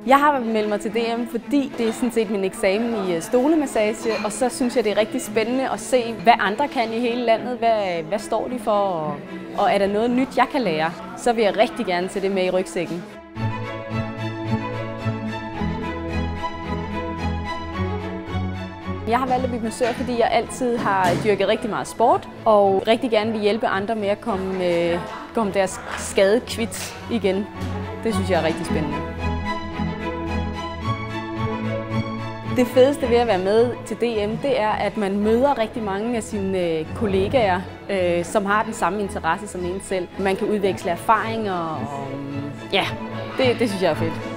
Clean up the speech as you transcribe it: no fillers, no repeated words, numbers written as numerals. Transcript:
Jeg har meldt mig til DM, fordi det er sådan set min eksamen i stolemassage, og så synes jeg, det er rigtig spændende at se, hvad andre kan i hele landet. Hvad står de for, og er der noget nyt, jeg kan lære? Så vil jeg rigtig gerne tage det med i rygsækken. Jeg har valgt at blive massør, fordi jeg altid har dyrket rigtig meget sport, og rigtig gerne vil hjælpe andre med at komme deres skade kvit igen. Det synes jeg er rigtig spændende. Det fedeste ved at være med til DM, det er, at man møder rigtig mange af sine kollegaer, som har den samme interesse som en selv. Man kan udveksle erfaringer, og ja, det synes jeg er fedt.